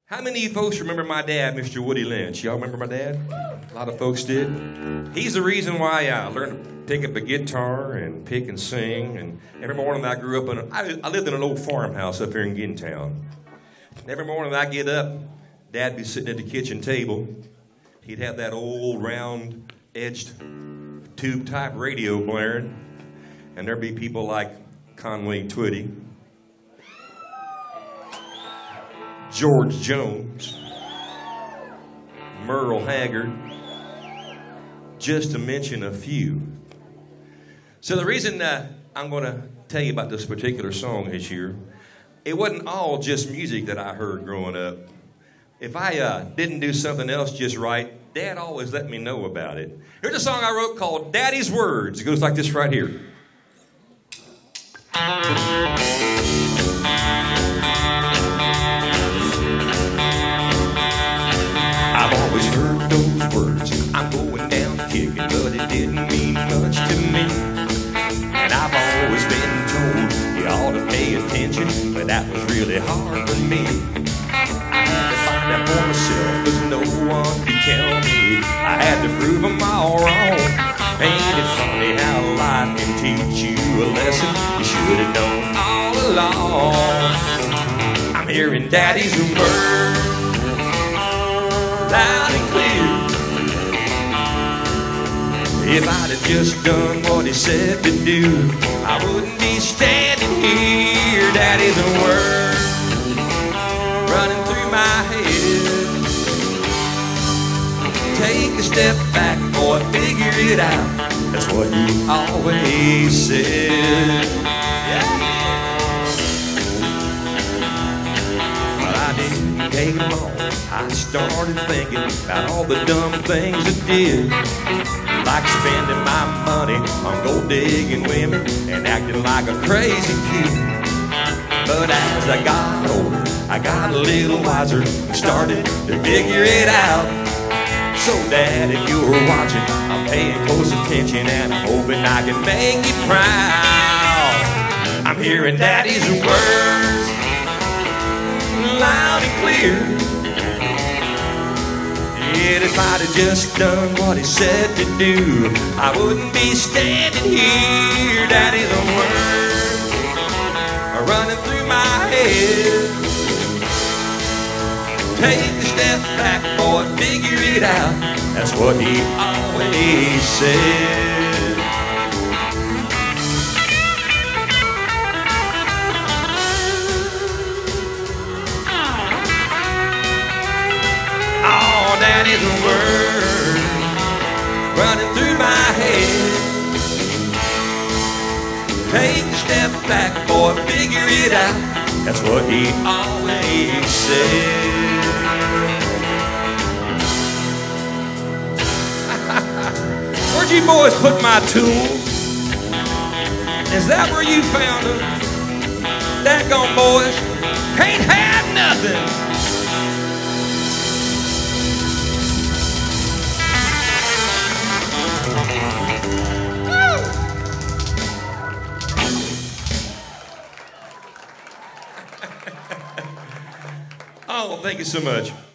How many of you folks remember my dad, Mr. Woody Lynch? Y'all remember my dad? A lot of folks did. He's the reason why I learned to pick up a guitar and pick and sing. And every morning I grew up I lived in an old farmhouse up here in Gintown. Every morning I get up, Dad'd be sitting at the kitchen table. He'd have that old round-edged tube-type radio blaring. And there'd be people like Conway Twitty, George Jones, Merle Haggard, just to mention a few. So the reason I'm going to tell you about this particular song this year, it wasn't all just music that I heard growing up. If I didn't do something else just right, Dad always let me know about it. Here's a song I wrote called Daddy's Words. It goes like this right here. I've always heard those words, I'm going down kicking, but it didn't mean much to me. And I've always been told you ought to pay attention, but that was really hard for me. I had to find out for myself, cause no one could tell me. I had to prove them all wrong. Ain't it funny how life can teach you a lesson you should have known all along? I'm hearing Daddy's words loud and clear. If I'd have just done what he said to do, I wouldn't be standing here. Daddy's words running through my head. Take a step back, boy, figure it out. That's what he always said. Well, I didn't take long. I started thinking about all the dumb things I did, like spending my money on gold digging women and acting like a crazy kid. But as I got older, I got a little wiser and started to figure it out. So Dad, if you're watching, I'm paying close attention and I'm hoping I can make you proud. I'm hearing Daddy's words loud and clear. Yet if I'd have just done what he said to do, I wouldn't be standing here. Daddy's words are running through my head. Take a step back, boy, figure it out. That's what he always said. Oh, Daddy's words running through my head. Take a step back, boy, figure it out. That's what he always said. Where'd you boys put my tools? Is that where you found them? Daggone boys, can't have nothing. Oh, thank you so much.